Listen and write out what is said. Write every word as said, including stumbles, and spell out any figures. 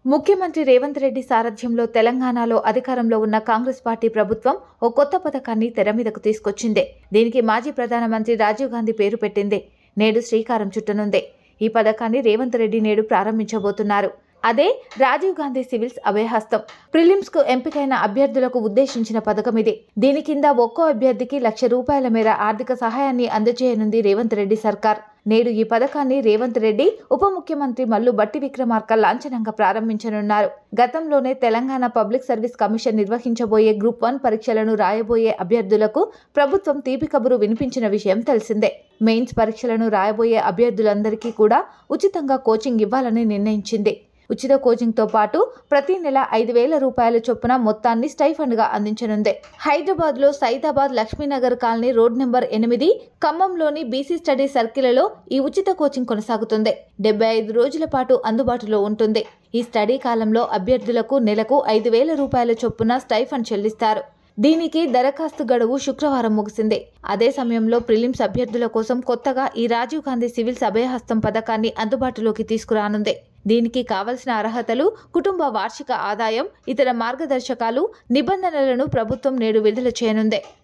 ముఖ్యమంత్రి రేవంత్ రెడ్డి సారథ్యంలో తెలంగాణలో అధికారంలో ఉన్న కాంగ్రెస్ పార్టీ ప్రభుత్వం ఓ కొత్త పథకాన్ని తెర మీదకు తీసుకొచ్చింది. దీనికి మాజీ ప్రధానమంత్రి రాజీవ్ గాంధీ పేరు పెట్టింది. నేడు శ్రీకారం చుట్టనుంది. ఈ పథకాన్ని రేవంత్ రెడ్డి నేడు ప్రారంభించబోతున్నారు. అదే రాజీవ్ గాంధీ సివిల్స్ అభయహస్తం. ప్రిలిమ్స్ కు ఎంపికైన అభ్యర్థులకు ఉద్దేశించిన పథకం ఇది. దీని కింద ఒక్కో అభ్యర్థికి లక్ష రూపాయల మేర ఆర్థిక సహాయాన్ని అందజేయనుంది రేవంత్ రెడ్డి సర్కార్. నేడు ఈ పథకాన్ని రేవంత్ రెడ్డి ఉప ముఖ్యమంత్రి మల్లు భట్టి విక్రమార్క లాంఛనంగా ప్రారంభించనున్నారు. గతంలోనే తెలంగాణ పబ్లిక్ సర్వీస్ కమిషన్ నిర్వహించబోయే గ్రూప్ వన్ పరీక్షలను రాయబోయే అభ్యర్థులకు ప్రభుత్వం తీపి కబురు వినిపించిన విషయం తెలిసిందే. మెయిన్స్ పరీక్షలను రాయబోయే అభ్యర్థులందరికీ కూడా ఉచితంగా కోచింగ్ ఇవ్వాలని నిర్ణయించింది. ఉచిత కోచింగ్ తో పాటు ప్రతి నెల ఐదు వేల రూపాయల చొప్పున మొత్తాన్ని స్టైఫండ్ గా అందించనుంది. హైదరాబాద్ లో Saidabad Lakshminagar colony road number ఎనిమిది, ఖమ్మంలోని బీసీ స్టడీ సర్కిల్లో ఈ ఉచిత కోచింగ్ కొనసాగుతుంది. డెబ్బై ఐదు రోజుల పాటు అందుబాటులో ఉంటుంది. ఈ స్టడీ కాలంలో అభ్యర్థులకు నెలకు ఐదు వేల రూపాయల చొప్పున స్టైఫండ్ చెల్లిస్తారు. దీనికి దరఖాస్తు గడువు శుక్రవారం ముగిసింది. అదే సమయంలో ప్రిలిమ్స్ అభ్యర్థుల కోసం కొత్తగా ఈ రాజీవ్ గాంధీ సివిల్స్ అభయహస్తం పథకాన్ని అందుబాటులోకి తీసుకురానుంది. దీనికి కావలసిన అర్హతలు, కుటుంబ వార్షిక ఆదాయం, ఇతర మార్గదర్శకాలు, నిబంధనలను ప్రభుత్వం నేడు విడుదల చేయనుంది.